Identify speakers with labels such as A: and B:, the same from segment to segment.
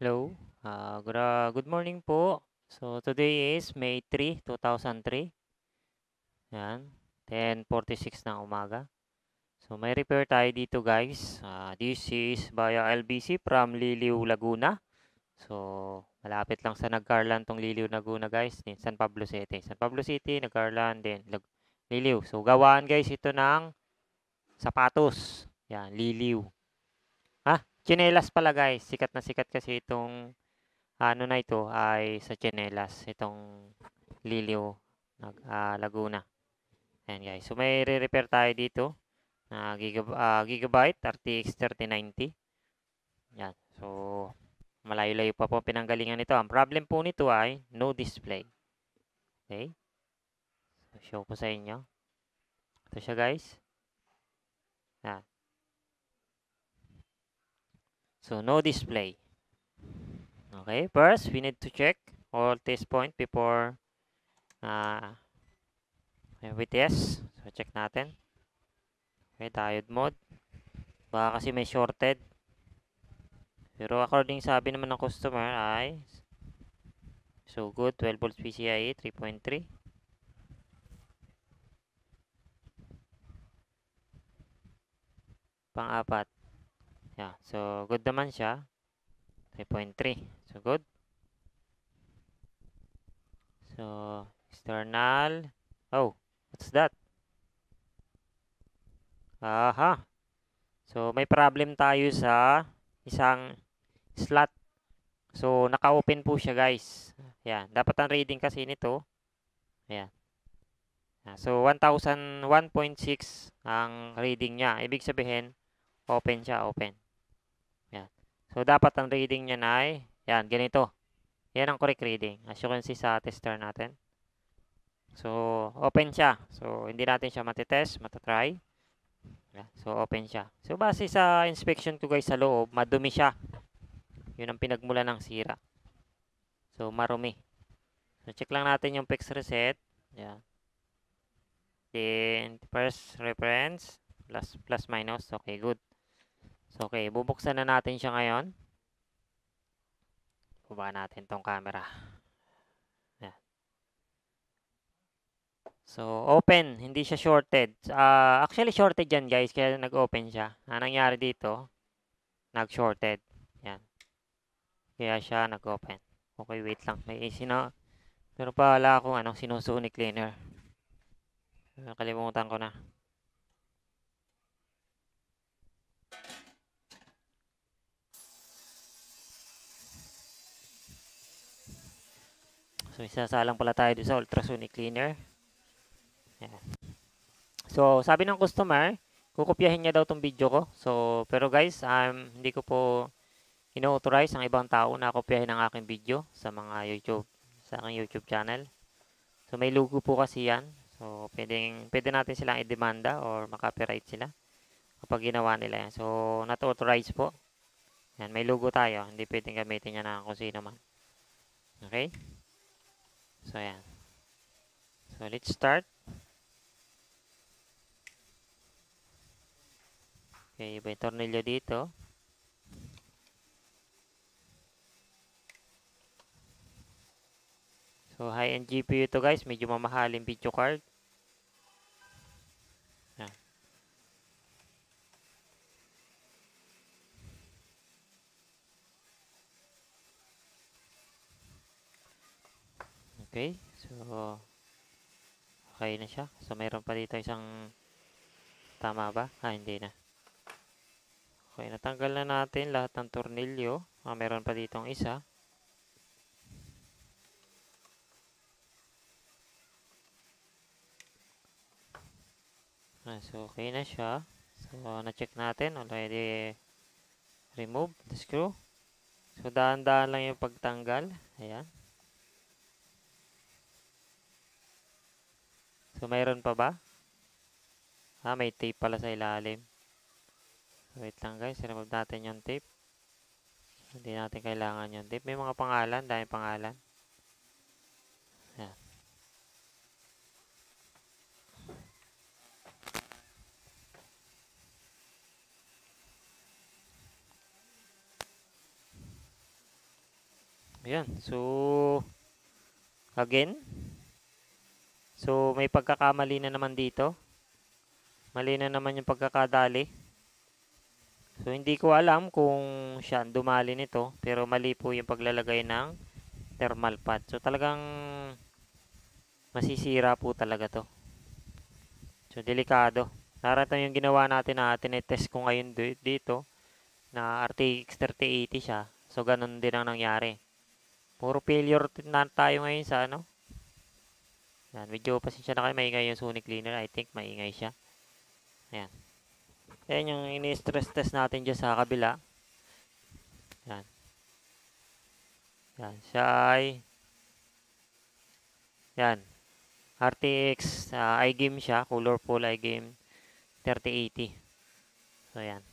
A: Hello. Good morning po. So today is May 3, 2003. Yan. 10:46 ng umaga. So may repair tayo dito guys. This is via LBC from Liliw, Laguna. So malapit lang sa Nagcarlan tong Liliw, Laguna guys. San Pablo City. San Pablo City, Nagcarlan, then Liliw. So gawaan guys ito ng sapatos. Yan, Liliw. Tsinelas pala guys. Sikat na sikat kasi itong ano na ito ay sa tsinelas, itong Liliw, Laguna. Ayan guys. So may re-repair tayo dito na Gigabyte RTX 3090. Yan. So malayo-layo pa po pinanggalingan nito. Ang problem po nito ay no display. Okay? So show ko sa inyo. Ito siya guys. Yan. So no display. Okay? First, we need to check all test point before we test. So check natin. Okay, diode mode. Baka kasi may shorted. Pero according sabi naman ng customer ay so good, 12 volts PCIe 3.3. Pang-apat. Yeah, so good naman siya. 3.3. So good. So external. Oh, what's that? Aha. So may problem tayo sa isang slot. So naka-open po siya, guys. Yan, dapat ang reading kasi nito. Ayan. So 1001.6 ang reading niya. Ibig sabihin, open siya, open. Yan. So dapat ang reading niya ay, yan, ganito. Yan ang correct reading. As you can see sa tester natin. So open siya. So hindi natin siya matitest, matatry. Yan. So open siya. So base sa inspection ko guys sa loob, madumi siya. Yun ang pinagmula ng sira. So marumi. So check lang natin yung fix reset. Yan. Then first reference plus minus. Okay, good. So okay, bubuksan na natin siya ngayon. Baba natin tong camera. Yan. So open, hindi siya shorted. Actually shorted yan guys, kaya nag-open siya. Ang nangyari dito, nag-shorted. Yan. Kaya siya nag-open. Okay, wait lang. May pero pala akong sinusuni cleaner. Nakalimutan ko na. So, isasalang pala tayo sa ultrasonic cleaner. Ayan. So, sabi ng customer, kukopyahin niya daw tong video ko. So, pero guys, hindi ko po ino-authorize ang ibang tao na kopyahin ang aking video sa mga sa aking YouTube channel. So, may logo po kasi yan. So, pwede natin silang i-demanda or makapiright sila kapag ginawa nila yan. So, not authorized po. Yan, may logo tayo. Hindi pwedeng gamitin niya na kung sino man. Okay? So, ayan. So, let's start. Okay, iba yung tornilyo dito. So, high-end GPU ito guys. Medyo mamahaling video card. Yan. Okay, so okay na siya. So, mayroon pa dito isang tama ba? Hindi na. Okay, natanggal na natin lahat ng tornilyo. Mayroon pa ditong isa. So, okay na siya. So, na-check natin. Already remove the screw. So, daan-daan lang yung pagtanggal. Ayan. So, mayroon pa ba? May tape pala sa ilalim. Wait lang guys, remove natin yung tape. Hindi natin kailangan yung tape. May mga pangalan, dahil pangalan. Ayan. Ayan. So, again. So, may pagkakamali na naman dito. Mali na naman yung pagkakadali. So, hindi ko alam kung siya ang dumali nito. Pero mali po yung paglalagay ng thermal pad. So, talagang masisira po talaga to. So, delikado. Narito yung ginawa natin na tinetest ko ngayon dito na RTX 3080 siya. So, ganun din ang nangyari. Puro failure na tayo ngayon sa ano. Yan, medyo pasensya na kayo. Maingay yung Sonic Cleaner. I think maingay siya. Ayan. Ayan yung ini-stress test natin dyan sa kabila. Yan. Yan. Siya ay yan. RTX iGame siya. Colorful iGame 3080. So, yan.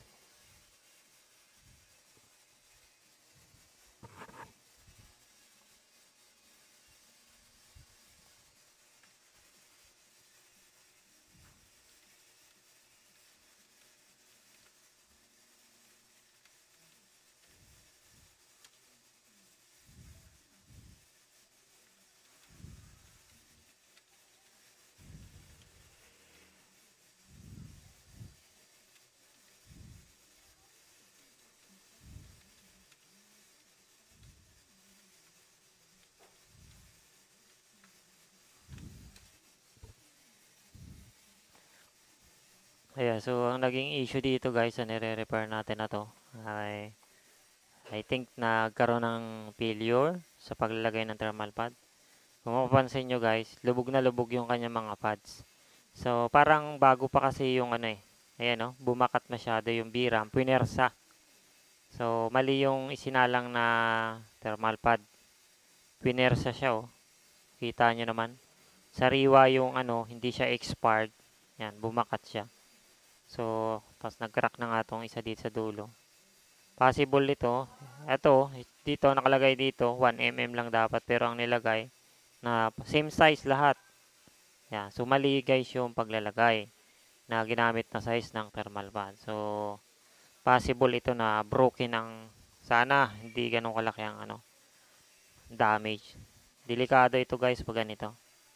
A: Ayan. So, ang naging issue dito guys sa nire-repair natin na to ay I think nagkaroon ng failure sa paglalagay ng thermal pad. Kung mapapansin nyo guys, lubog na lubog yung kanyang mga pads. So, parang bago pa kasi yung ano eh. Ayan o, bumakat masyado yung VRAM. Puinersa. So, mali yung isinalang na thermal pad. Puinersa siya o. Kita nyo naman. Sariwa yung ano, hindi siya expired. Yan, bumakat siya. So, tapos nag-crack na nga itong isa dito sa dulo. Possible ito. Ito, dito nakalagay dito, 1mm lang dapat. Pero ang nilagay, na same size lahat. Yan. So, mali guys yung paglalagay na ginamit na size ng thermal pad. So, possible ito na broken ang sana hindi ganun kalaki ang ano, damage. Delikado ito guys pag ganito.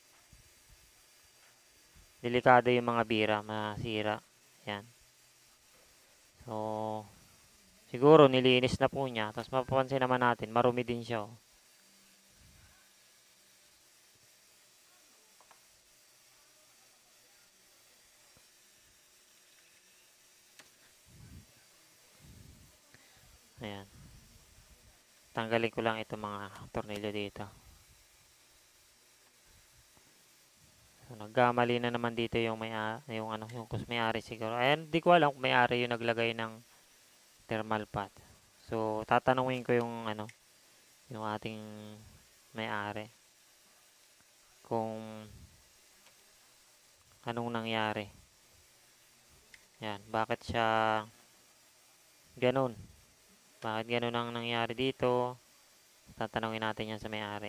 A: Delikado yung mga bira, masira. Yan. So, siguro nilinis na po niya. Tapos mapapansin naman natin, marumi din siya. Oh. Ayan. Tanggalin ko lang itong mga tornilyo dito. So, nagkamali na naman dito yung yung may-ari siguro. Ayan, di ko alam kung may-ari yung naglagay ng thermal pad. So, tatanungin ko yung ano, yung ating may-ari kung anong nangyari. Yan, bakit siya ganun? Bakit ganun ang nangyari dito? Tatanungin natin yan sa may-ari.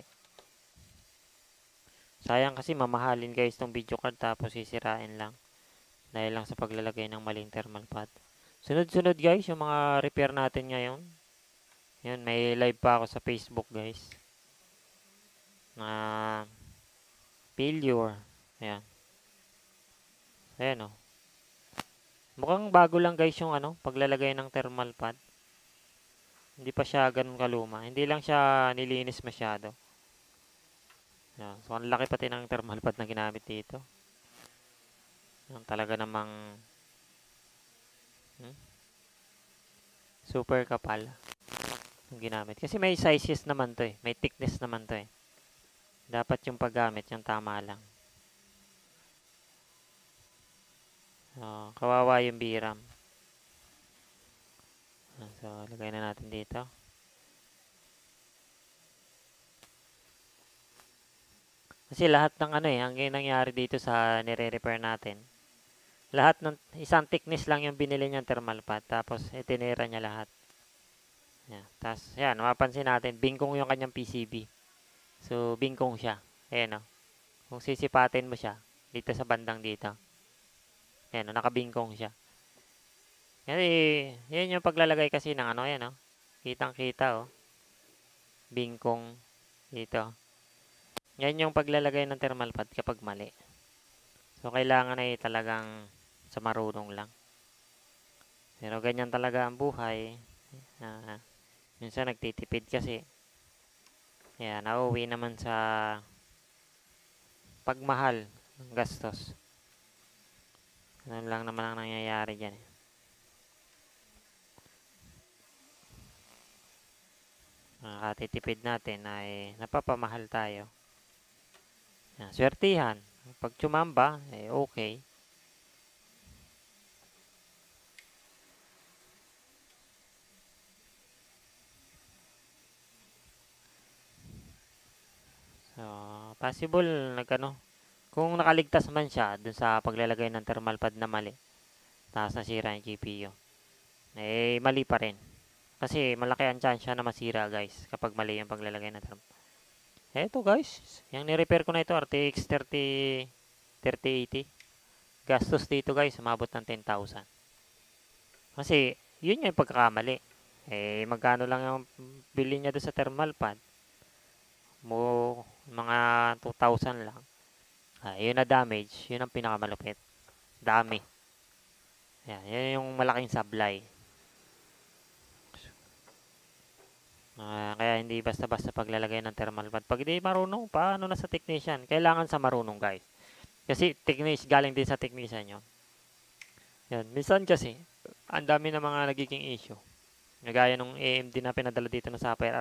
A: Sayang kasi mamahalin guys tong video card tapos sisirain lang. Dahil lang sa paglalagay ng maling thermal pad. Sunod-sunod guys yung mga repair natin ngayon. Yan, may live pa ako sa Facebook guys. Na failure. Ayan. Ayan o. Mukhang bago lang guys yung ano, paglalagay ng thermal pad. Hindi pa siya ganun kaluma. Hindi lang siya nilinis masyado. Ayan. So, ang laki pati ng thermal pad na ginamit dito. Ayan, talaga namang super kapal yung ginamit. Kasi may sizes naman to eh. May thickness naman to eh. Dapat yung paggamit, yung tama lang. So, kawawa yung VRAM. So, lagay na natin dito. Kasi lahat ng ano eh, ang nangyari dito sa nire-repair natin. Lahat ng isang thickness lang yung binili niyang thermal pad. Tapos, itinira niya lahat. Yan. Tapos, yan, mapapansin natin, bingkong yung kanyang PCB. So, bingkong siya. Ayan o. Kung sisipatin mo siya, dito sa bandang dito. Ayan o, nakabingkong siya. Yan yung paglalagay kasi ng ano, yan o. Kitang-kita o. bingkong dito. Yan yung paglalagay ng thermal pad kapag mali. So, kailangan ay talagang sa marunong lang. Pero ganyan talaga ang buhay. Minsan nagtitipid kasi. Kaya nauwi naman sa pagmahal ng gastos. Ganun lang naman ang nangyayari dyan. Nakatitipid natin ay napapamahal tayo. Swertihan. Pag tsumamba, okay. So, possible kung nakaligtas man siya dun sa paglalagay ng thermal pad na mali, tapos nasira yung GPU, mali pa rin. Kasi malaki ang chance na masira guys kapag mali yung paglalagay ng thermal. Eto guys, yung ni-repair ko na ito, RTX 3080. Gastos dito guys, umabot ng 10,000. Kasi, yun yung pagkakamali. Magkano lang yung bili niya doon sa thermal pad? Mga 2,000 lang. Yun na damage, yun ang pinakamalupit. Dami. Yan yung malaking sablay. Kaya hindi basta-basta paglalagay ng thermal pad. Pag di marunong, paano na sa technician? Kailangan sa marunong guys. Kasi galing din sa technician yun. Yan. Minsan kasi, ang dami na mga nagiging issue. Nagaya nung AMD na pinadala dito na Sapphire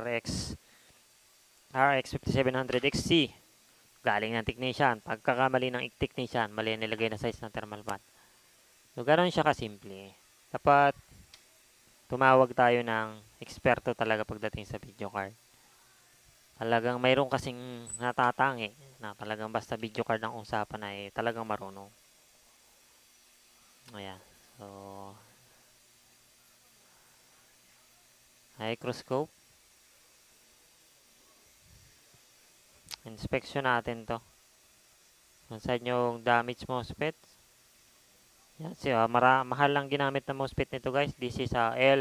A: RX 5700 XC. Galing ng technician. Pagkakamali ng technician, mali nilagay na size ng thermal pad. So, ganoon siya kasimple. Dapat tumawag tayo ng eksperto talaga pagdating sa video card. Talagang mayroon kasing natatangi na talagang basta video card ang usapan ay talagang marunong. Ayan. So, microscope. Inspection natin to. Kung saan yung damage MOSFET. Yan. So, mahal lang ginamit na MOSFET nito guys. This is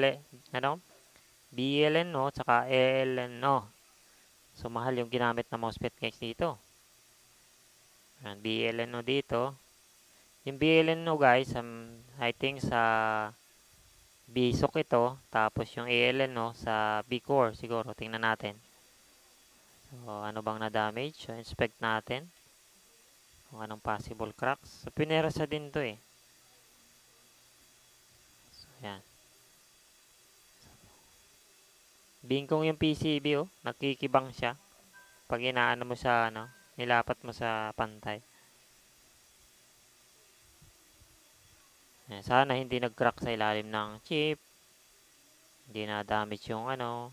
A: BLNO tsaka LNO. So, mahal yung ginamit na MOSFET guys dito. Yan, BLNO dito. Yung BLNO guys, I think sa BSOC ito. Tapos yung ALNO sa B-Core siguro. Tingnan natin. So, ano bang na-damage? So, inspect natin. Kung anong possible cracks. So, pinerasa din to eh. So, yan. Bingkong yung PCB oh. Nakikibang siya. Pag inaano mo sa nilapat mo sa pantay. Sana hindi nag-crack sa ilalim ng chip. Hindi na damage yung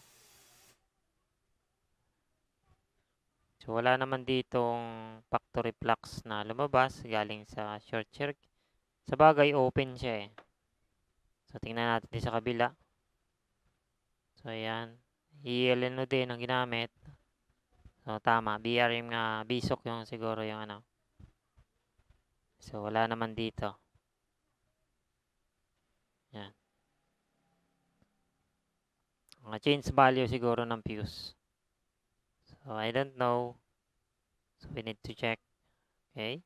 A: So, wala naman ditong factory flux na lumabas galing sa short circuit. Sa bagay, open siya eh. So, tingnan natin din sa kabila. So, ayan. ELNO din ang ginamit. So, tama. BRM nga. BSOC yung siguro yung So, wala naman dito. Yan. Change value siguro ng fuse. So, I don't know. So, we need to check. Okay.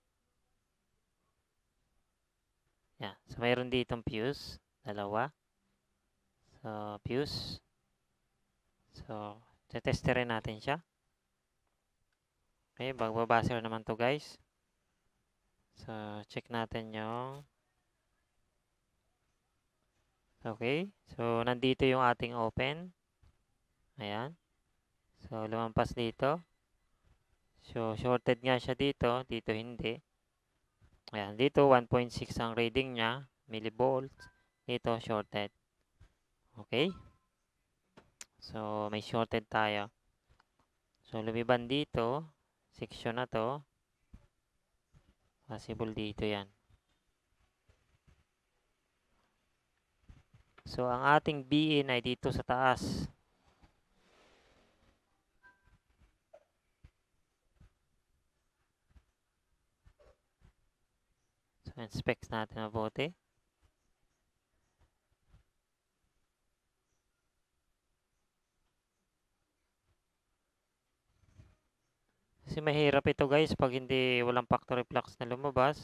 A: Yan. So, mayroon ditong fuse. Dalawa. So, fuse. So, testerin natin siya. Okay. Bagbabasir naman to guys. So, check natin yung okay. So, nandito yung ating open. Ayan. So, lumampas dito. So, shorted nga siya dito. Dito hindi. Ayan. Dito, 1.6 ang reading niya. Millivolts. Dito, shorted. Okay. So, may shorted tayo. So, lumiban dito. Section na to. Possible dito yan. So, ang ating BIN ay dito sa taas. So, inspect natin mabuti. Kasi mahirap ito guys pag hindi walang factory flux na lumabas.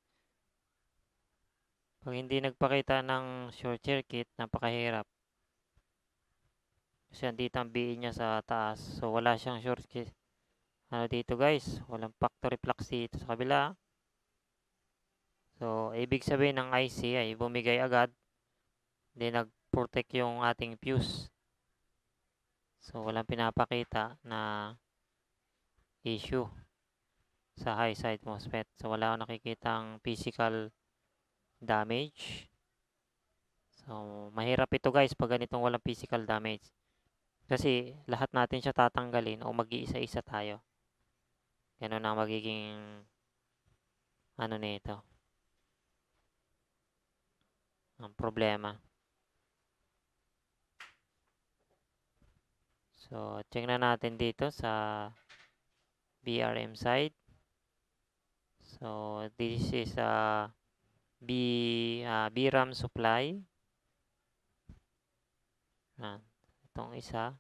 A: Pag hindi nagpakita ng short circuit, napakahirap. Kasi andito ang BE niya sa taas. So wala siyang short circuit. Ano dito guys? Walang factory flux dito sa kabila. So ibig sabihin ng IC ay bumigay agad. Hindi nag-protect yung ating fuse. So walang pinapakita na issue sa high side MOSFET. So wala akong nakikitang physical damage. So mahirap ito guys pag ganitong walang physical damage. Kasi lahat natin siya tatanggalin o mag-iisa-isa tayo. Ganun ang magiging ano nito. Ang problema. So check na natin dito sa BRM side. So this is BRAM supply. Itong isa.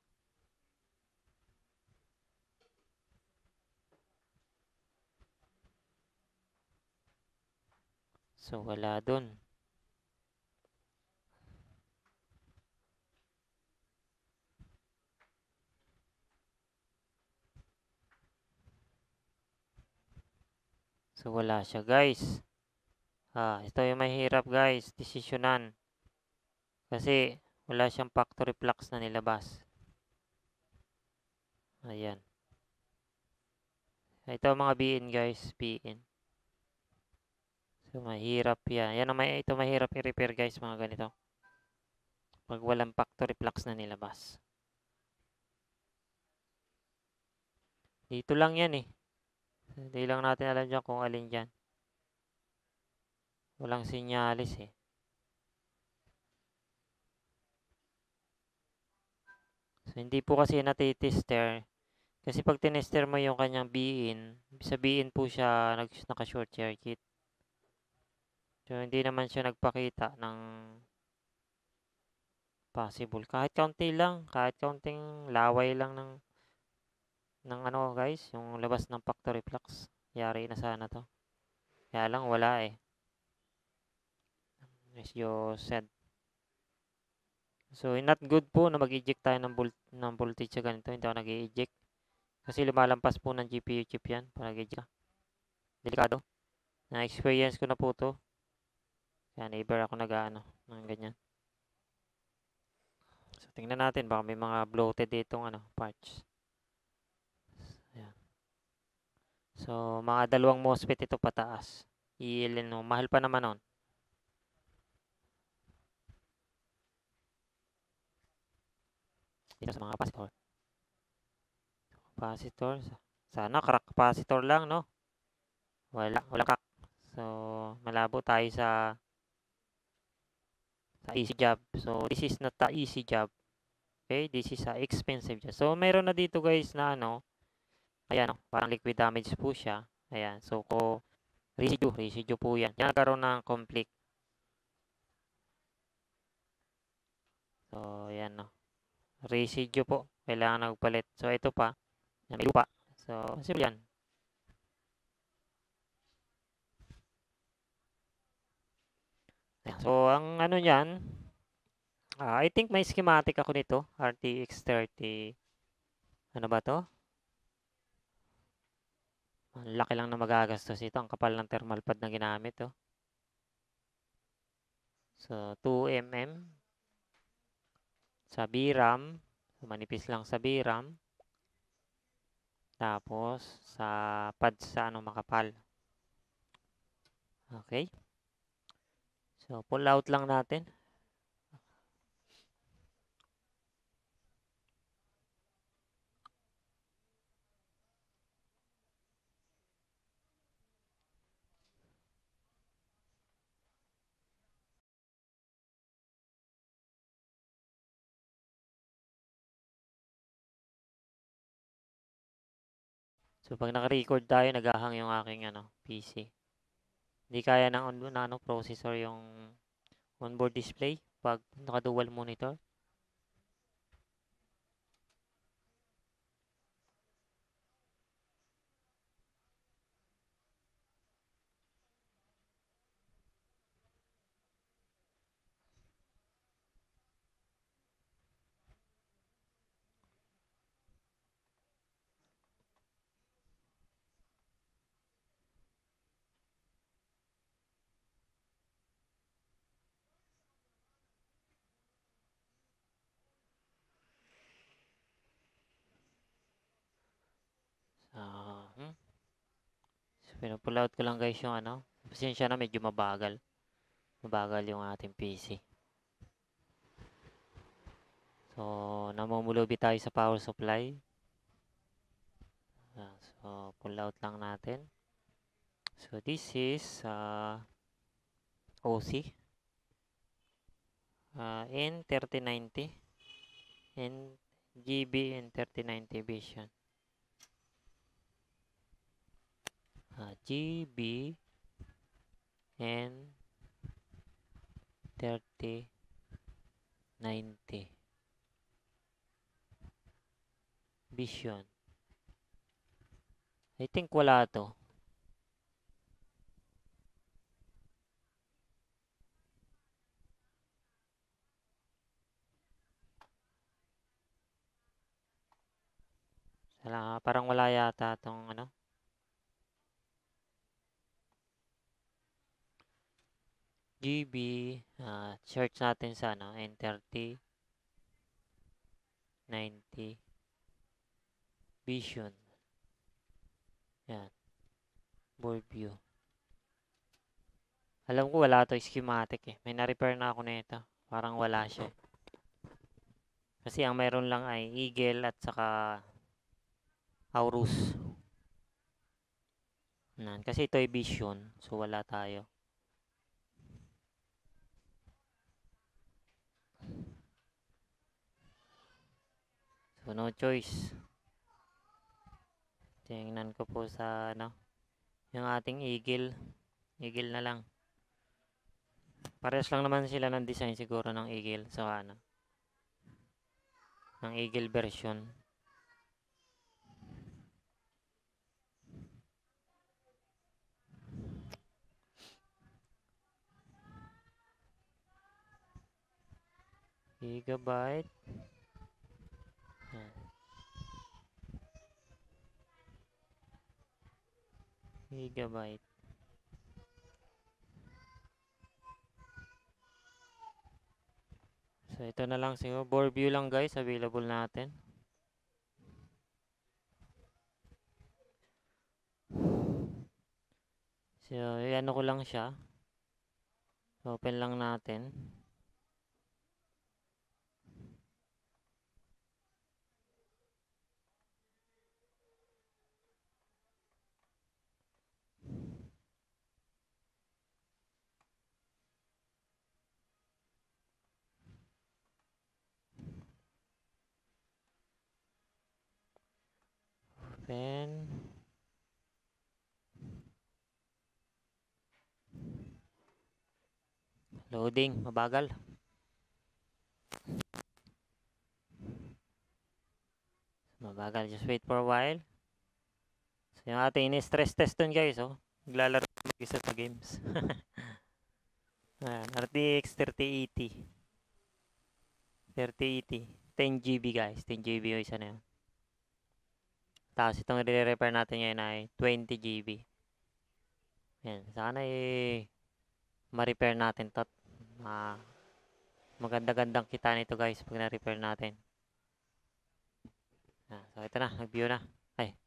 A: So wala dun. So wala siya guys. Ito yung mahirap guys, desisyonan. Kasi wala siyang factory flux na nilabas. Ayan. Ito mga BN guys, BN. So mahirap yan. Ito mahirap i-repair guys mga ganito. Pag walang factory flux na nilabas. Dito lang yan eh. Hindi lang natin alam dyan kung alin dyan. Walang sinyalis eh. So hindi po kasi natitester. Kasi pag tinester mo yung kanyang BIN, sabihin po siya naka-short circuit. So hindi naman siya nagpakita ng possible. Kahit kaunti lang, kahit kaunting laway lang ng ano guys, yung labas ng factory flux. Yari na sana to. Kaya lang wala eh. Medyo sad. So not good po na mag-eject tayo ng voltage sa ganito. Hindi ako nag-eject. Kasi lumalampas po ng GPU chip yan. Pag nag-eject ka. Delikado. Na-experience ko na po to. Kaya never ako nag-ano ng ganyan. So tingnan natin. Baka may mga bloated ditong parts. Ayan. So mga dalawang MOSFET ito pataas. ELN no. Mahal pa naman nun. Dito sa mga capacitor. Capacitor. Sana crack capacitor lang, no? Wala crack. So, malabo tayo sa easy job. So, this is not the easy job. Okay? This is a expensive job. So, meron na dito guys na ayan parang liquid damage po siya. Ayan. So, residue po yan. Yan nagkaroon ng conflict. So, ayan residue po. Kailangan nagpalit. So, ito pa. May lupa. So, simple yan. So, ang niyan, I think may schematic ako nito. RTX 30. Ano ba to? Ang laki lang na magagastos ito. Ang kapal ng thermal pad na ginamit. So, 2mm. Sa VRAM. So, manipis lang sa VRAM. Tapos, sa pads sa makapal. Okay. So, pull out lang natin. So, pag naka-record tayo, nagahang yung aking PC. Hindi kaya ng processor yung onboard display pag naka-dual monitor. Pinupull out ko lang guys yung ano. Pasensya na, medyo mabagal. Mabagal yung ating PC. So, namumulubi tayo sa power supply. So, pull out lang natin. So, this is OC. N3090. GB N3090 Vision. GB N3090 Vision. I think wala to. Parang wala yata tong ano. GB, search natin sa ano, N3090 Vision. Yan. Board view. Alam ko wala to schematic eh. May na-repair na ako nito. Parang wala siya. Kasi ang mayroon lang ay Eagle at saka Aorus. Kasi ito ay Vision. So wala tayo. So no choice. Tingnan ko po sa ano. Yung ating Eagle. Eagle na lang. Parehas lang naman sila ng design siguro ng Eagle. So ano. Ng Eagle version. Gigabyte. Yan. Gigabyte. So ito na lang siguro. Board view lang guys. Available natin. So ano ko lang siya. Open lang natin. Open. Loading. Mabagal. Mabagal. Just wait for a while. So yung ating ini-stress test dun guys. Naglalaro mag-isa sa games. Ayan, RTX 3080. 3080. 10GB guys. 10GB yung isa na yun. Tapos itong i-repair natin ngayon ay 20GB. Yan. Sana ma-repair natin to. Maganda-gandang kita nito guys pag na-repair natin. So ito na. Nag-view na. Ay.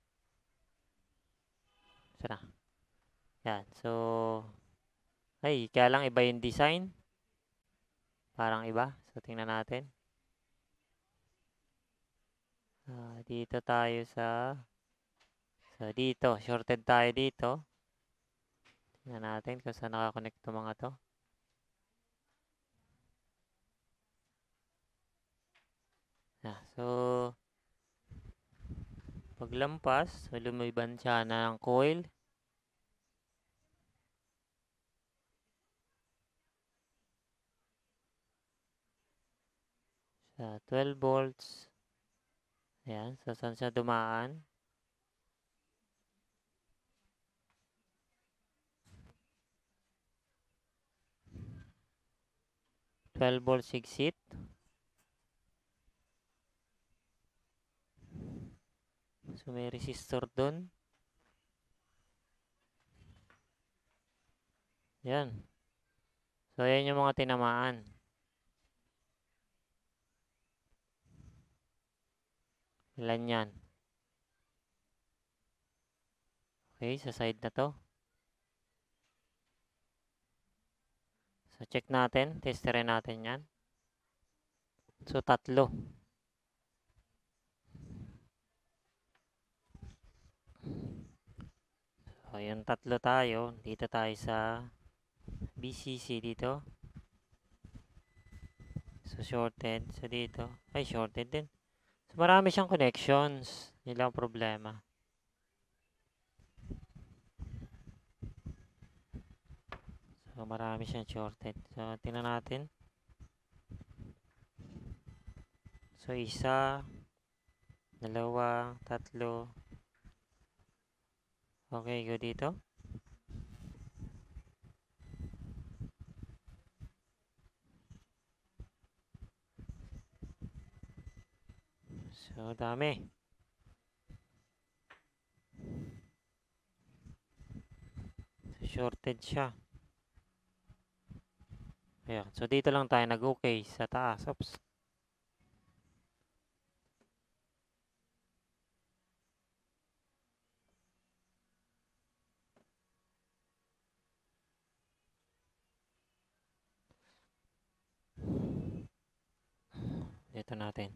A: Ito na. Yan. So. Ay. Kaya lang iba yung design. Parang iba. So tingnan natin. Dito tayo sa dito, shorted tayo dito. Tingnan natin kung saan nakakonect itong mga to. So paglampas, lumiban siya ng coil. Sa 12 volts. Ayan, so saan siya dumaan? Twelve volts exit. So may resistor dun. Yan. So ayan yung mga tinamaan. Ilan yan? Okay, sa side na to. So, check natin. Testerin natin yan. So, 3. So, yung 3 tayo. Dito tayo sa BCC dito. So, shorted. So, dito. Ay, shorted din. So, marami siyang connections. Yun lang problema. So, marami siyang shorted. So, tingnan natin. So, 1, 2, 3. Okay, go dito. So, dami. So, shorted siya. Ayan. So, dito lang tayo nag-okay sa taas. Oops. Dito natin.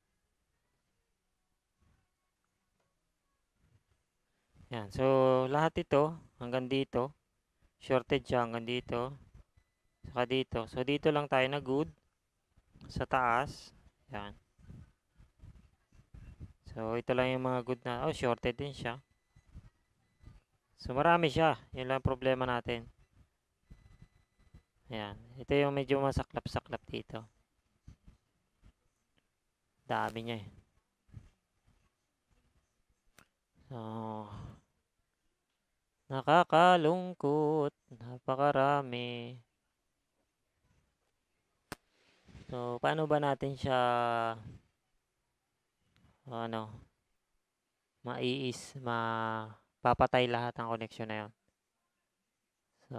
A: Yan. So, lahat ito, hanggang dito. Shorted siya hanggang dito. Saka dito. So, dito lang tayo na good. Sa taas. Yan. So, ito lang yung mga good na. Oh, shorted din siya. So, marami siya. Yun lang problema natin. Yan. Ito yung medyo masaklap-saklap dito. Dami niya eh. So, nakakalungkot. Napakarami. So, paano ba natin siya mapapatay lahat ng connection na yun? So,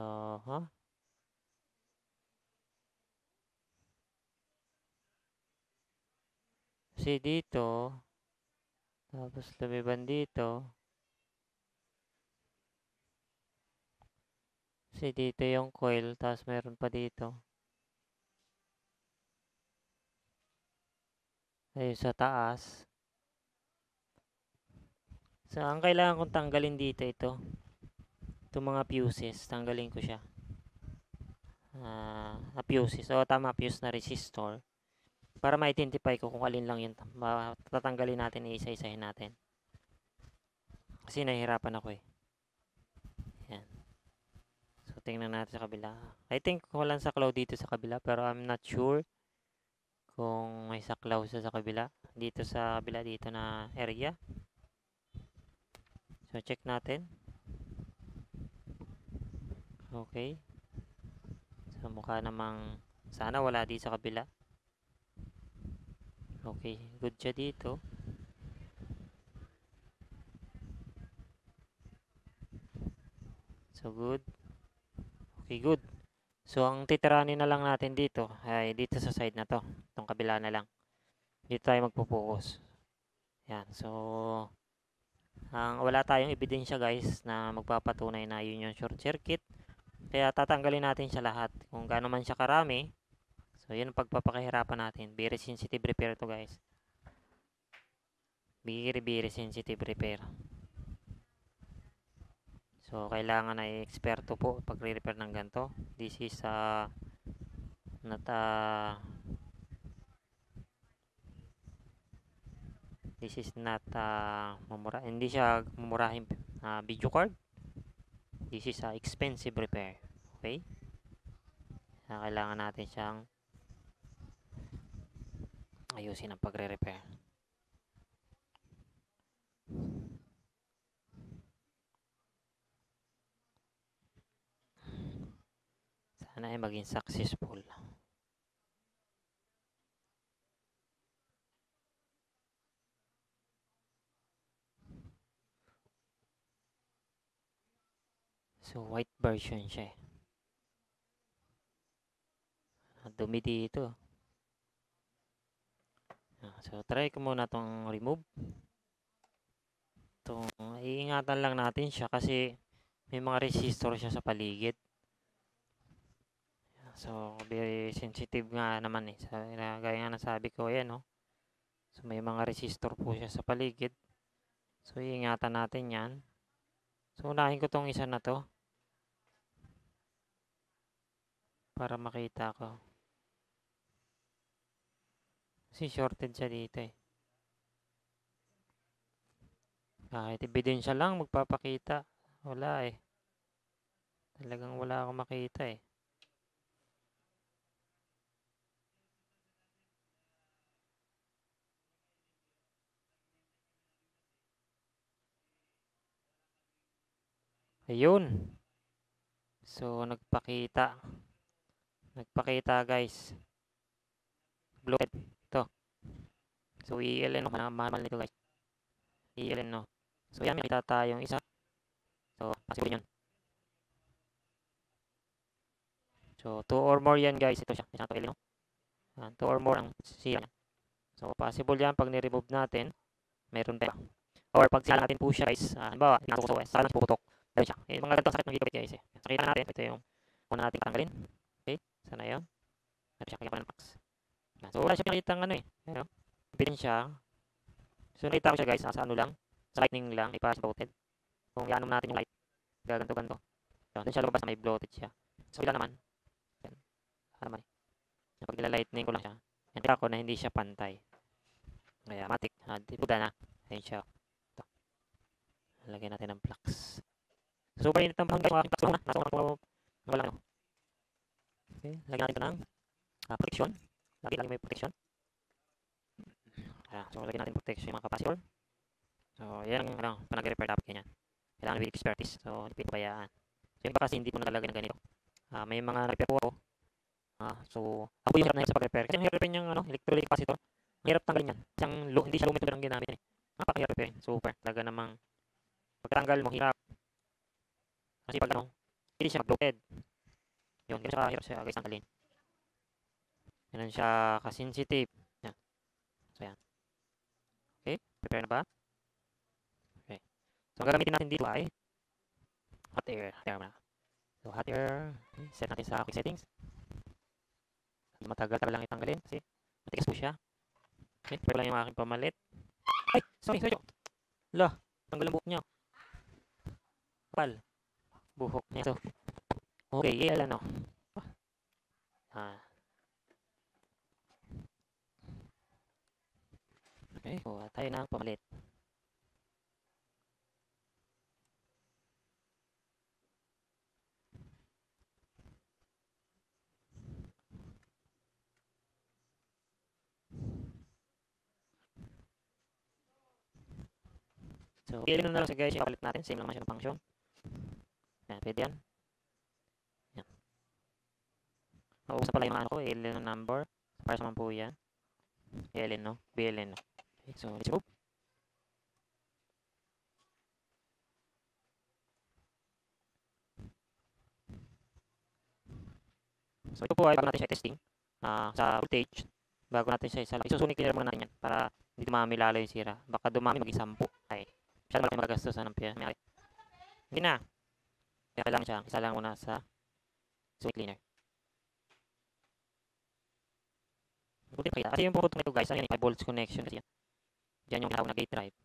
A: kasi dito, tapos lumiban dito. Kasi dito yung coil, tapos meron pa dito. Ayun sa taas. So, ang kailangan kong tanggalin dito ito. Itong mga fuses, tanggalin ko siya. Fuses. O, tama, fuse na resistor. Para ma-identify ko kung alin lang yun. Tatanggalin natin, isa-isahin natin. Kasi nahihirapan ako eh. Yan. So, tingnan natin sa kabila. I think walang saklaw dito sa kabila, pero I'm not sure kung may saklaw sa kabila. Dito sa kabila, dito na area. So, check natin. Okay. So, mukha namang sana wala dito sa kabila. Okay. Good siya dito. So, good. Okay, good. So, ang titiranin na lang natin dito ay dito sa side na to. Itong kabila na lang. Dito tayo magpo-focus. Yan. So, wala tayong ebidensya guys na magpapatunay na yun yung short circuit. Kaya tatanggalin natin siya lahat. Kung gaano man siya karami. So, yun ang pagpapakahirapan natin. Very sensitive repair to guys. Very sensitive repair. So, kailangan ay eksperto po pag re-repair ng ganito. This is not hindi siya mumurahing video card. This is expensive repair. Okay? Kailangan natin siyang ayusin ang pagre-repair. Sana ay maging successful. So, white version siya eh. Dumi dito. So, try ko muna itong remove. Iingatan lang natin siya kasi may mga resistor siya sa paligid. So, very sensitive nga naman eh. Gaya nga ng sabi ko, ayan no. So, may mga resistor po siya sa paligid. So, iingatan natin yan. So, unahin ko tong isa na to. Para makita ko. Kasi shorted siya dito eh. Kahit ebidensya lang magpapakita. Wala eh. Talagang wala akong makita eh. Ayun. So, nagpakita. Nagpakita guys. Bloated. Ito. So, ELN no. Manual nito guys. ELN no. So, yan. Makita tayong isa. So, pasipin yun. So, 2 or more yan guys. Ito siya. Isang to ELN no. 2 or more ang siya niya. So, possible yan pag ni-remove natin. Meron pa. Or pag sila natin po siya guys. Halimbawa, nasukuso eh. Saka puputok. Meron siya. Eh, mga ganito sakit ng gigabit guys eh. Sakita natin. Ito yung una natin patanggalin. Okay. Sana yun. Ito siya. Kaya pa ng box. So, wala siya pinakita ng ano eh. Ano? Pinin siya. So, nakita ko siya guys. Sa ano lang. Sa lightning lang. May parang bloated. Kung i-anom natin yung light. Gaganto-ganto. So, doon siya lumabas na may bloated siya. So, ilan naman. Yan. Naman eh. Pag nila-lightning ko lang siya. Yan. Kaya ko na hindi siya pantay. Kaya, matik. Dipuda na. Ayun siya. Ito. Lagyan natin ng flux. Super init ng panahon guys. Mga flux muna. Nasa unang kung wala ano. Okay. Lagyan natin ito ng protection. Lagi may protection. So, lagyan natin protection yung mga capacitor. So, yan ang ano, panag-repair dapat ganyan. Kailangan with expertise. So, hindi pinabayaan. So, yung kasi hindi ko nalalagay ng ganito. May mga repair po ako. So, ako yung hirap na hirap sa pag-repair. Kasi ang hirap rin yung ano, electrolytic capacitor. Ang hirap tanggalin yan. Kasi hindi siya lumituloy ang ginamit yan. Napakahirap repair. Super. Talaga namang pagkatanggal mo, hirap. Kasi pag ano, hindi siya bloated. Yun, ganun siya hirap siya guys tanggalin. Ganun siya ka-sensitive. Yan. So, yan. Okay, prepare na ba? Okay. So, ang gagamitin natin dito ay hot air. So, hot air. Okay, set natin sa quick settings. Matagal-tagal lang itanggalin kasi matigas po siya. Okay, prepare lang yung aking pamalit. Ay! Sorry. Lah, tanggal ang buhok niya. Kapal. Buhok niya. So, okay, ano. Okay, kuha tayo ng pamalit. So, i-elimin na lang siya guys, yung kapalit natin. Same lang naman siya ng function. Yan, pwede yan. Yan. Nauusan pala yung ano ko, i-elimin ng number. Para sa man po yan. i-elimin no, BLN no. Okay, so, let's move. So, ito po ay bago natin siya testing. Sa voltage. Bago natin siya isa lang. Isusunic cleaner muna natin yan. Para hindi dumami lalo yung sira. Baka dumami mag-10. Ay, siya malaki magagastos ng ampere. Hindi na. Kaya kailangan siya. Isa lang muna sa sunic cleaner. Kasi yung puputong ito guys, ayan, 5 volts connection kasi yan. Diyan yung tinawag na gate drive.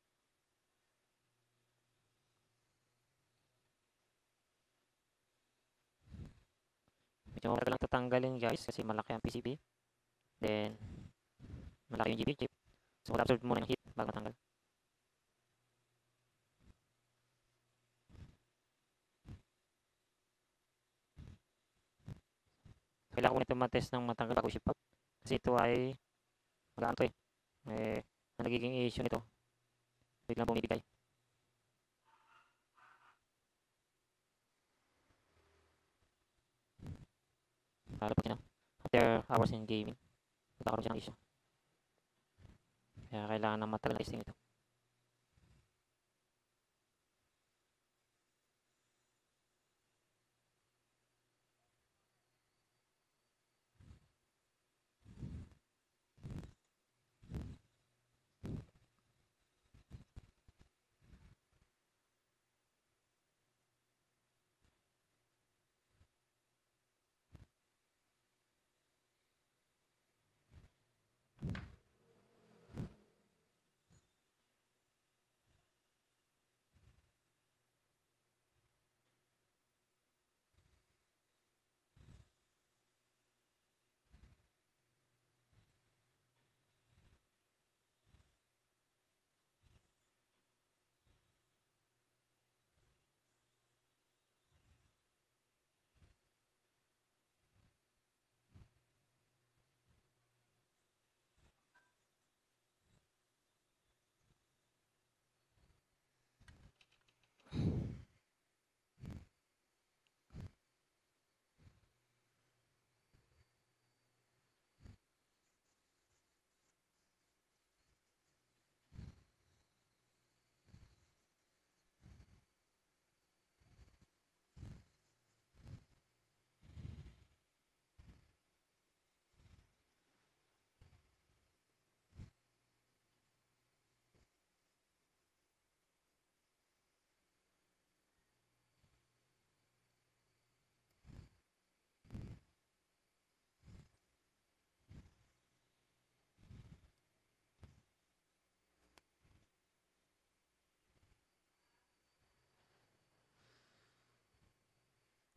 A: Medyo matagal lang tatanggalin guys kasi malaki ang PCB. Then, malaki yung GB chip. So, mag-absorb muna yung heat bago matanggal. Kailangan ko nito matest ng matanggal bago ship out. Kasi ito ay mag-ano to eh. Nagiging issue nito. Biglang bumibigay. Lalo pag after hours in gaming, magkakaroon siya ng issue. Kaya kailangan ng matagal na testing ito.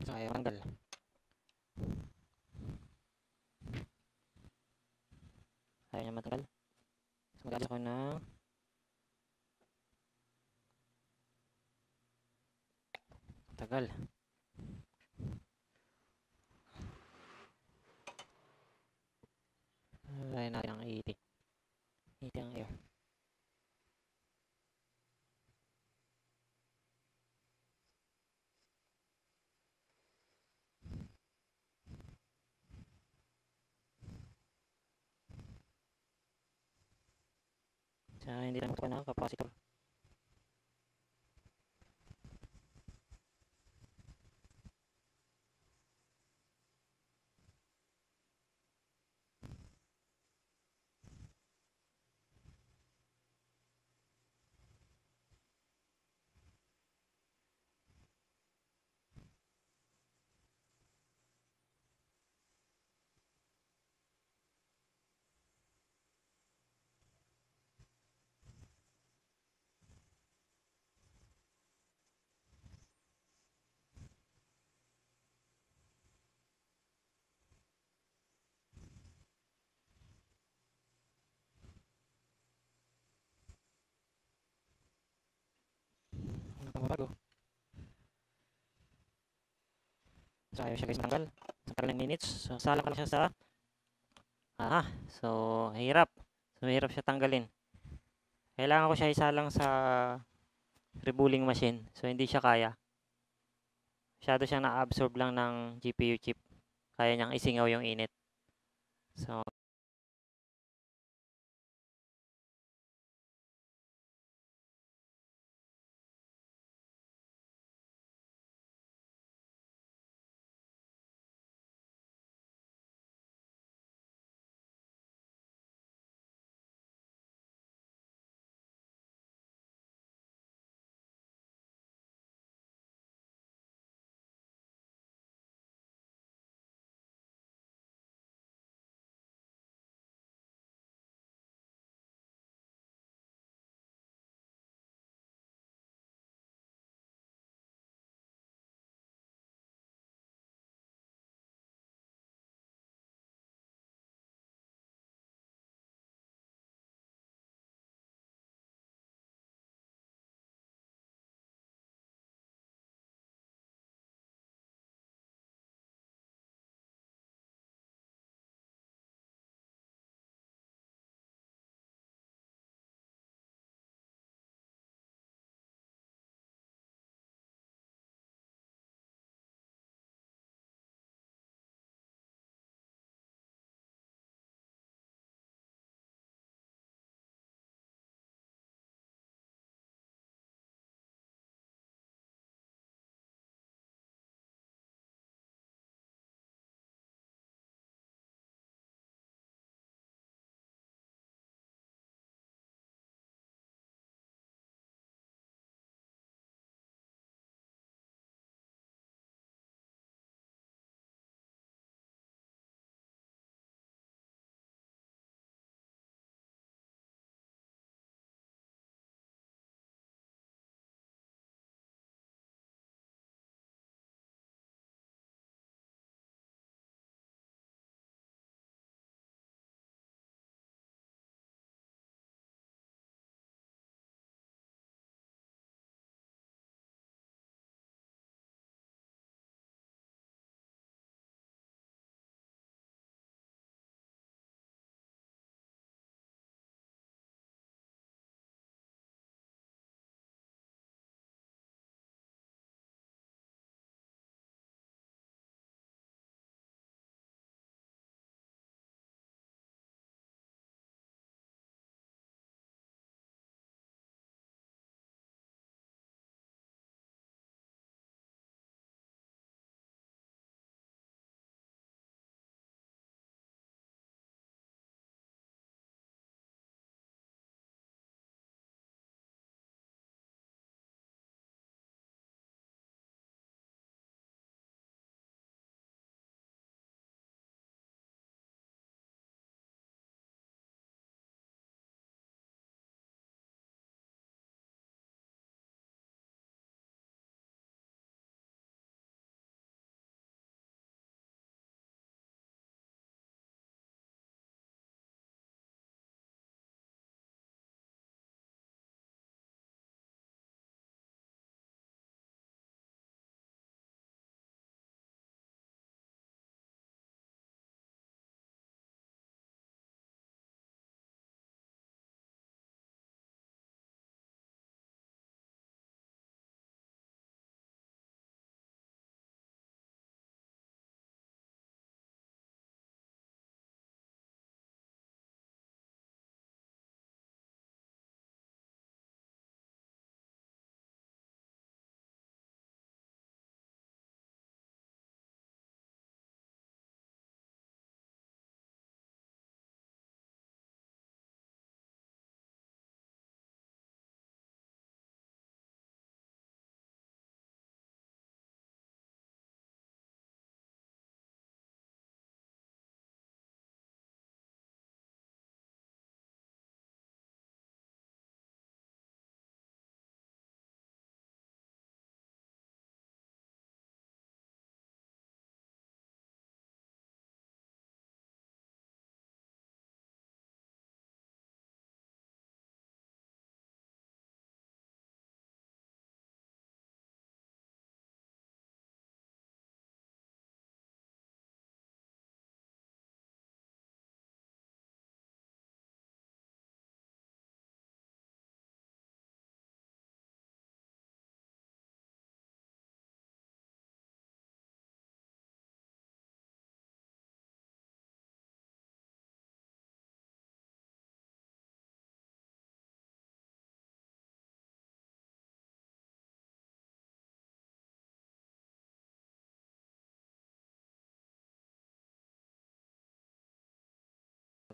A: So, ayaw tanggal. Ayaw niya matanggal. So, mag-adjust ako ng tagal. Ayaw natin ang 80. 80 ang air. So, hindi lang ito na capacitor. Ano pang bago? So, ayaw siya guys matanggal. Sa tagal ng minutes. So, salang ka lang siya sa so, hirap. So, hirap siya tanggalin. Kailangan ko siya isalang sa rebooling machine. So, hindi siya kaya. Masyado siyang na-absorb lang ng GPU chip. Kaya niyang isingaw yung init. So,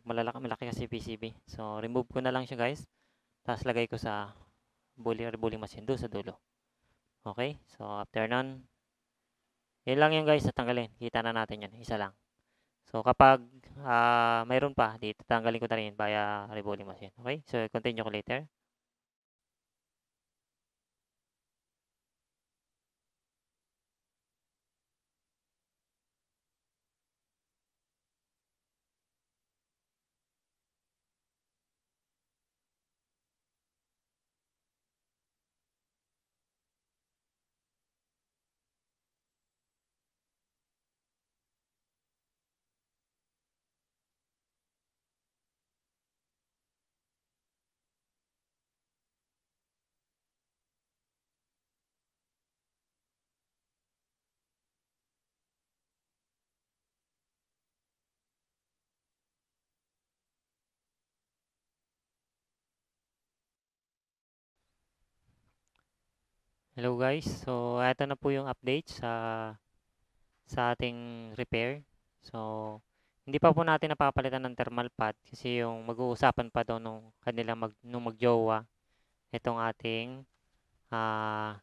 A: malaki kasi PCB. So, remove ko na lang siya guys. Tapos lagay ko sa rebolling machine doon sa dulo. Okay? So, after nun, yun lang yun guys, tatanggalin. Kita na natin yun. Isa lang. So, kapag mayroon pa, di tatanggalin ko na rin via rebolling machine. Okay? So, continue ko later. Hello guys. So, ito na po yung update sa ating repair. So, hindi pa po natin napapalitan ng thermal pad kasi yung mag-uusapan pa daw nung kanila nung magjowa itong ah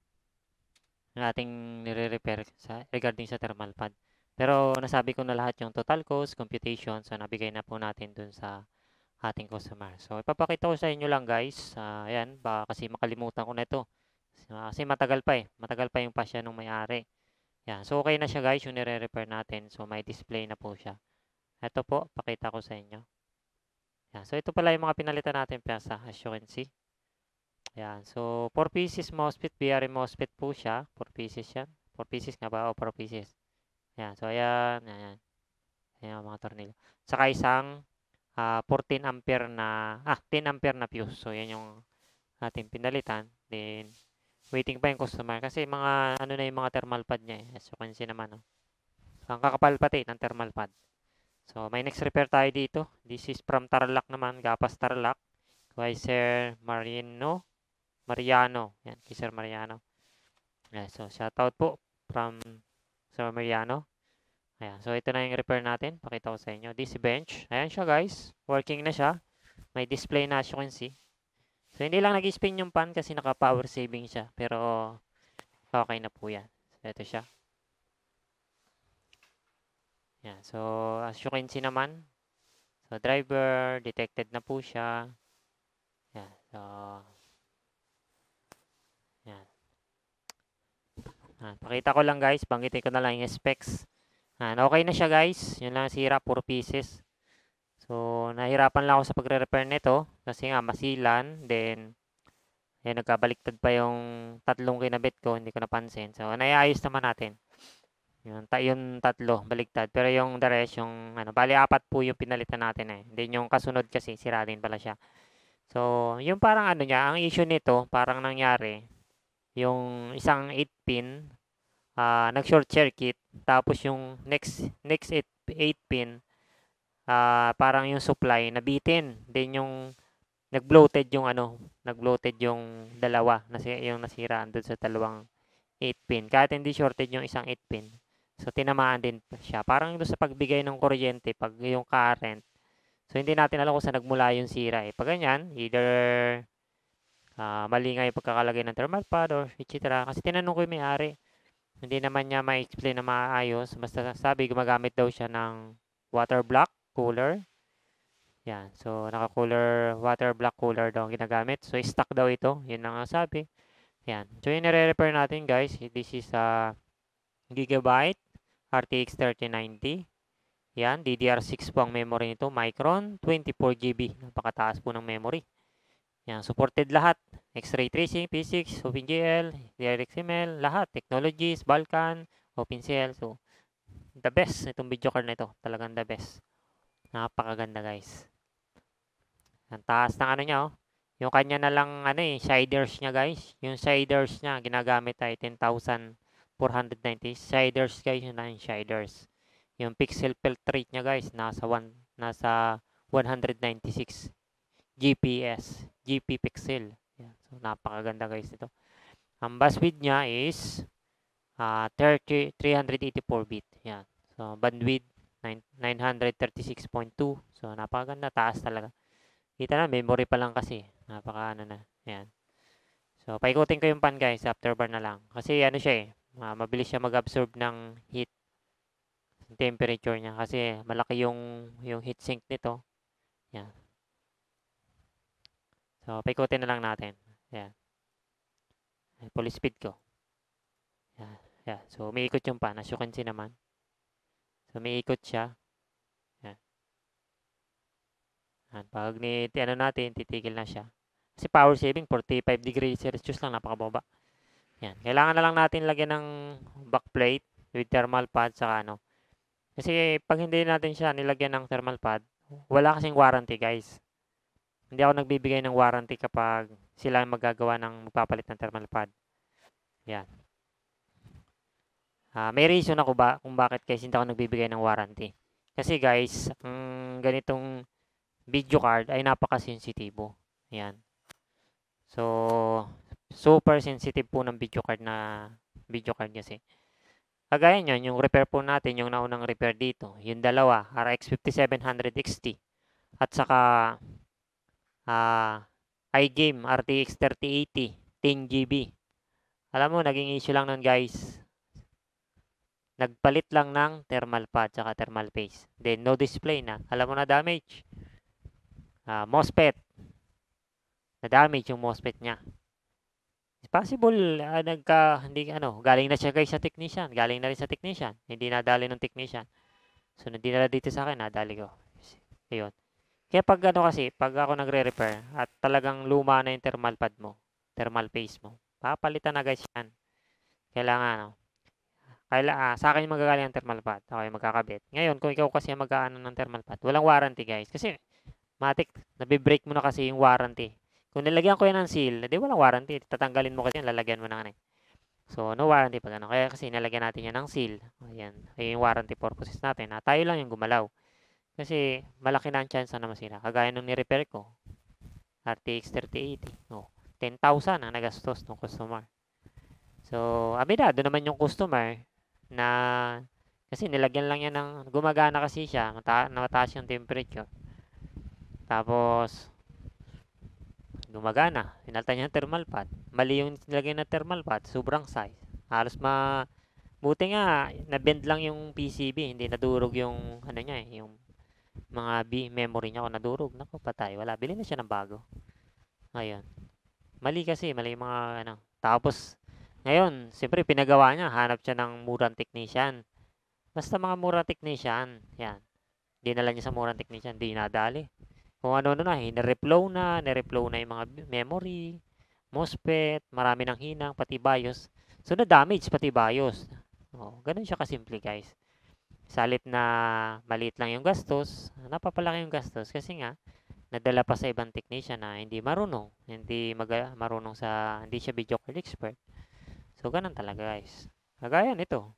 A: ating nire-repair regarding sa thermal pad. Pero nasabi ko na lahat yung total cost, computation, so nabigay na po natin dun sa ating customer. So, ipapakita ko sa inyo lang guys. Ayan, baka kasi makalimutan ko na ito. Kasi matagal pa eh. Matagal pa yung pasya nung may-ari. Yan. So, okay na siya guys, yung nire-repair natin. So, may display na po siya. Ito po, pakita ko sa inyo. Yan. So, ito pala yung mga pinalitan natin pyesa, as you can see. Yan. So, 4 pieces MOSFET, BRM MOSFET po siya. 4 pieces yan. 4 pieces nga ba? O 4 pieces. Yan. So, ayan. Ayan. Ayan mga tornilyo. Saka isang 14 ampere na, 10 ampere na fuse. So, yan yung ating pinalitan. Then, waiting pa yung customer. Kasi mga, ano na yung mga thermal pad niya eh. As you can see naman, oh. So, ang kakapal pati ng thermal pad. So, may next repair tayo dito. This is from Tarlac naman. Gapas Tarlac. Kay Sir Mariano. Yan, kay Sir Mariano. Yan, so, shoutout po from Sir Mariano. Ayan, so ito na yung repair natin. Pakita ko sa inyo. This bench. Ayan siya guys. Working na siya. May display na as you can see. So, hindi lang nag-spin yung pan kasi naka-power saving siya. Pero, okay na po yan. So, ito siya. Yan. So, as you can see naman. So, driver. Detected na po siya. Yan. So, yan. Pakita ko lang guys. Banggitin ko na lang yung specs. Okay na siya guys. Yun lang sira. 4 pieces. So, nahirapan lang ako sa pagre-repair nito. Kasi nga, masilan. Then, nagkabaliktad pa yung tatlong kinabit ko. Hindi ko napansin. So, naiayos naman natin. Yung tatlo, baliktad. Pero yung the rest, yung, bali 4 po yung pinalitan natin eh. Then, yung kasunod kasi, sira din pala siya. So, yung parang niya, ang issue nito, parang nangyari, yung isang 8-pin, nag-short circuit. Tapos, yung next 8-pin, parang yung supply, nabitin. Then, yung nag-bloated yung dalawa, yung nasiraan doon sa dalawang 8-pin. Kahit hindi shorted yung isang 8-pin. So, tinamaan din siya. Parang doon sa pagbigay ng kuryente, pag yung current. So, hindi natin alam kung saan nagmula yung sira. Pag ganyan, either mali nga yung pagkakalagay ng thermal pad or etc. Kasi tinanong ko yung may-ari. Hindi naman niya ma-explain na maayos. Basta sabi, gumagamit daw siya ng water block cooler. Yan. So, water block cooler daw ang ginagamit. So, stock daw ito. Yun ang sabi. Yan. So, yung nire-repair natin guys, this is Gigabyte RTX 3090. Yan. DDR6 po ang memory nito. Micron, 24GB. Napakataas po ng memory. Yan. Supported lahat. X-ray tracing, P6, OpenGL, DirectML, lahat. Technologies, Balkan, OpenCL. So, the best itong video card na ito. Talagang the best. Napakaganda guys. Ang taas ng niya, oh. Yung kanya na lang, shaders niya, guys. Yung shaders niya, ginagamit ay 10,490. Shaders, guys, yun na yung shaders. Yung pixel filtrate niya, guys, nasa 196 GP pixel. Yan. So, napakaganda, guys, ito. Ang bus width niya is 384 bit. Yan. So, bandwidth 936.2. So, napakaganda. Taas talaga. Kita na, memory pa lang kasi. Napaka ano na. Ayan. So, paikutin ko yung pan guys. Afterburn na lang. Kasi ano siya eh. Mabilis siya mag-absorb ng heat. Temperature niya. Kasi malaki yung heat sink nito. Ayan. So, paikutin na lang natin. Ayan. Full speed ko. Ayan. Ayan. So, umiikot yung pan. As you can see naman. So, umiikot siya. Ayan. Ayan. Pag ano natin, titigil na siya. Kasi power saving, 45 degrees Celsius lang. Napakababa. Yan. Kailangan na lang natin lagyan ng backplate with thermal pad saka ano. Kasi pag hindi natin siya nilagyan ng thermal pad, wala kasing warranty guys. Hindi ako nagbibigay ng warranty kapag sila magagawa ng magpapalit ng thermal pad. Yan. May reason ako kung bakit guys hindi ako nagbibigay ng warranty. Kasi guys, ang ganitong video card ay napaka-sensitibo. Yan. So, super sensitive po ng video card kasi. Kagaya niyan, yung repair po natin, yung naunang repair dito, yung dalawa, RX 5700 XT at saka iGame RTX 3080 10GB. Alam mo, naging issue lang nun guys. Nagpalit lang ng thermal pad saka thermal paste. Then no display na. Alam mo na damage. MOSFET. Na damage yung MOSFET niya. It's possible galing na siya guys sa technician. Galing na rin sa technician. Hindi nadali ng technician. So, dinala dito sa akin, nadali ko. Ayun. Kaya pag pag ako nagre-repair at talagang luma na yung thermal pad mo, thermal paste mo, papalitan na guys yan. Kailangan, sa akin yung magagaling ang thermal pad. Ako yung magkakabit. Ngayon, kung ikaw kasi mag-aano ng thermal pad, walang warranty guys. Kasi, nabibreak mo na kasi yung warranty. Kung nilagyan ko yan ng seal, di walang warranty. Tatanggalin mo kasi yan, lalagyan mo na ano. So, no warranty pag ano. Kaya kasi nilagyan natin yan ng seal. Ayan. Ay yung warranty purposes natin. Tayo lang yung gumalaw. Kasi malaki na ang chance na masira. Kagaya nung ni-repair ko. RTX 3080. Oh, 10,000 ang nagastos ng customer. So, abinado naman yung customer na kasi nilagyan lang yan ng gumagana kasi siya. Mataas yung temperature. Tapos, gumagana. Sinalta niya ng thermal pad. Mali yung nilagyan ng thermal pad. Sobrang size. Halos buti nga, na-bend lang yung PCB. Hindi nadurog yung, niya yung mga memory niya. Kung nadurog, naku, patay. Wala. Bili na siya ng bago. Ayun. Mali kasi. Mali yung mga, Tapos, ngayon, siyempre, pinagawa niya. Hanap siya ng murang technician. Basta mga murang technician. Yan. Dinala niya sa murang technician. Di nadali. Kung ano na, nireflow na yung mga memory, MOSFET, marami ng hinang, pati BIOS. So, na-damage pati BIOS. Oh, ganun siya kasimple, guys. Salit na maliit lang yung gastos, napapalaki yung gastos kasi nga, nadala pa sa ibang technician na hindi marunong, hindi siya video card expert. So, ganun talaga, guys. Kagaya nito.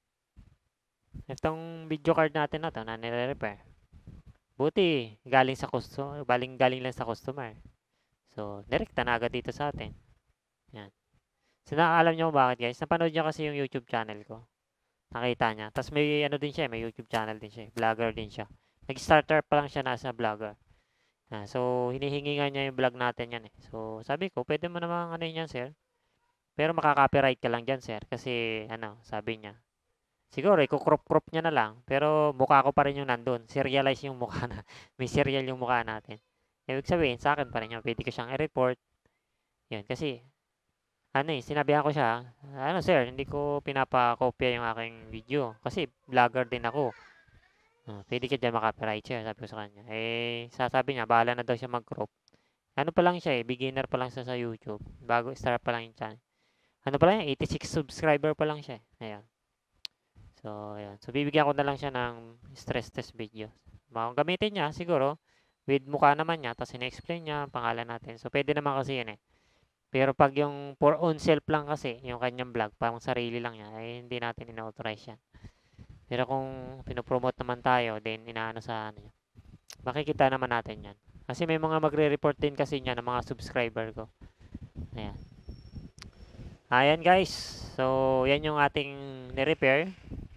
A: Itong video card natin na to na nire-repair. Buti, galing lang sa customer. So, direkta na agad dito sa atin. Yan. So, alam nyo bakit guys? Napanood nyo kasi yung YouTube channel ko. Nakita niya. Tapos may din siya, may YouTube channel din siya. Vlogger din siya. Nag-starter pa lang siya nasa vlogger. So, hinihingi nga niya yung vlog natin yan eh. So, sabi ko, pwede mo namang yan sir. Pero makaka-copyright ka lang dyan sir. Kasi, sabi niya. Siguro, i-crop niya na lang. Pero, mukha ko pa rin yung nandun. Serialize yung mukha na. May serial yung mukha natin. Ibig sabihin, sa akin pa rin yun. Pwede ko siyang i-report. Yan, kasi, sinabihan ko siya, sir, hindi ko pinapakopya yung aking video. Kasi, vlogger din ako. Pwede ka dyan maka-copyright sir, sabi ko sa kanya. Sasabi niya, bahala na daw siya mag-crop. Pa lang siya beginner pa lang siya sa YouTube. Bago, start pa lang yung channel. Pa lang 86 subscriber pa lang siya. Ayan. So, ayan. So, bibigyan ko na lang siya ng stress test video. Kung gamitin niya, siguro, with mukha naman niya, tapos ina-explain niya ang pangalan natin. So, pwede naman kasi yun eh. Pero pag yung for own self lang kasi, yung kanyang vlog, pang sarili lang niya, hindi natin ina-authorize yan. Pero kung pinopromote naman tayo, then inaano sa niya, makikita naman natin yan. Kasi may mga magre-report din kasi niya ng mga subscriber ko. Ayan. Ayan guys. So, yan yung ating ni-repair.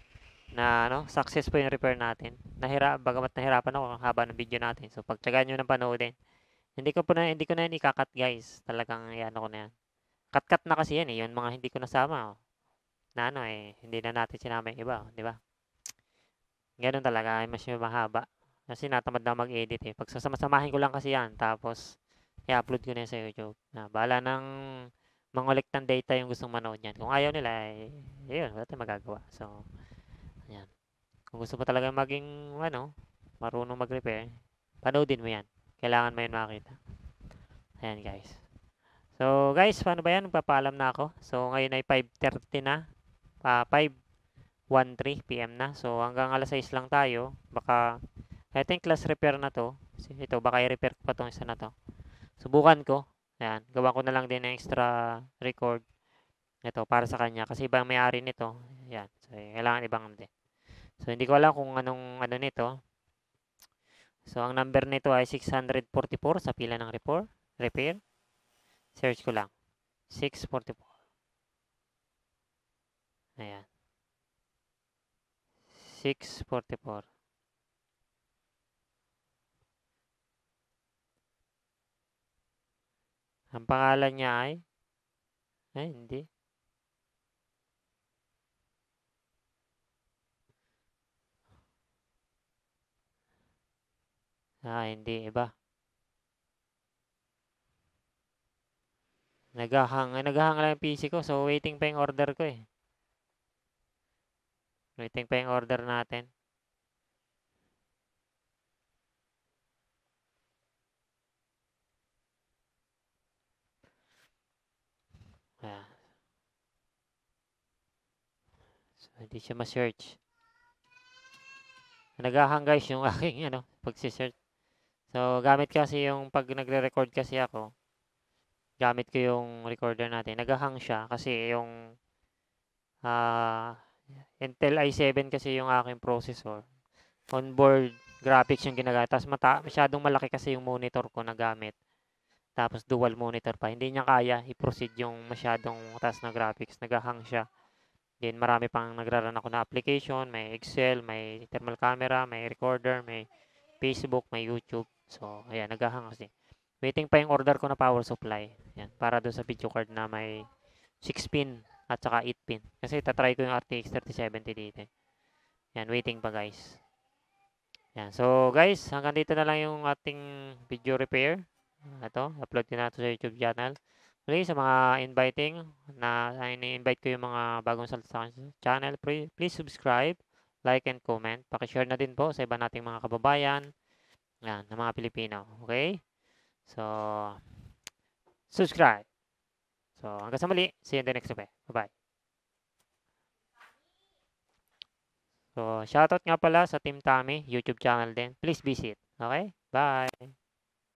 A: na ano, success po yung repair natin. Bagamat nahirapan ako ang haba ng video natin. So pagtiyagaan niyo ng panoodin. Hindi ko na yan ikakat guys. Talagang yan ako na yan. Cut na kasi yan eh. Yung mga hindi ko nasama. Oh. Na ano eh, hindi na natin sinama yung iba, oh, di ba? Ganun talaga, ay mas yung mahaba. Kasi natamad na mag-edit eh. Pag sasama-samahin ko lang kasi yan, tapos i-upload ko na yan sa YouTube. Na, bahala ng mangulik ng data yung gustong manood yan. Kung ayaw nila, eh, yun, wala tayong magagawa. So, ayan. Kung gusto mo talaga maging, ano, marunong mag-repair, panoodin mo yan. Kailangan mo yun makita. Ayan, guys. So, guys, paano ba yan? Magpapaalam na ako. So, ngayon ay 5:30 na. 5:13 PM na. So, hanggang alas 6 lang tayo. Baka, I think last repair na to. Ito, baka i-repair ko pa tong isa na to. Subukan ko. Ayan. Gawa ko na lang din ng extra record. Ito, para sa kanya. Kasi ibang may-ari nito. Ayan. So, kailangan ibang din. So, hindi ko alam kung anong ano nito. So, ang number nito ay 644 sa pila ng repair. Search ko lang. 644. Ayan. 644. Ang pangalan niya ay hindi. Hindi. Iba. Naghahang lang yung PC ko. So, waiting pa yung order ko eh. Waiting pa yung order natin. Ayan. So, hindi siya ma-search. Naghahang guys yung aking pagsi-search. So, gamit kasi yung pag nagre-record kasi ako, gamit ko yung recorder natin. Naghahang siya kasi yung ah Intel i7 kasi yung aking processor. Onboard graphics yung ginagamit. Tapos masyadong malaki kasi yung monitor ko na gamit. Tapos dual monitor pa. Hindi niya kaya i-proceed yung masyadong taas na graphics. Naghahang siya. Then marami pang nagraran ako na application. May Excel, may thermal camera, may recorder, may Facebook, may YouTube. So, ayan, naghahang kasi. Waiting pa yung order ko na power supply. Ayan, para doon sa video card na may 6 pin at saka 8 pin. Kasi tatry ko yung RTX 3070 dito. Yan, waiting pa guys. Yan. So guys, hanggang dito na lang yung ating video repair. Ito, upload ko na ito sa YouTube channel. Muli sa mga inviting na ini-invite ko yung mga bagong salta sa channel. Please subscribe, like, and comment. Paki-share na din po sa iba nating mga kababayan. Yan, ng mga Pilipino. Okay? So, subscribe. So, hanggang sa muli. See you in the next video. Bye-bye. So, shoutout nga pala sa Team Tami, YouTube channel din. Please visit. Okay? Bye!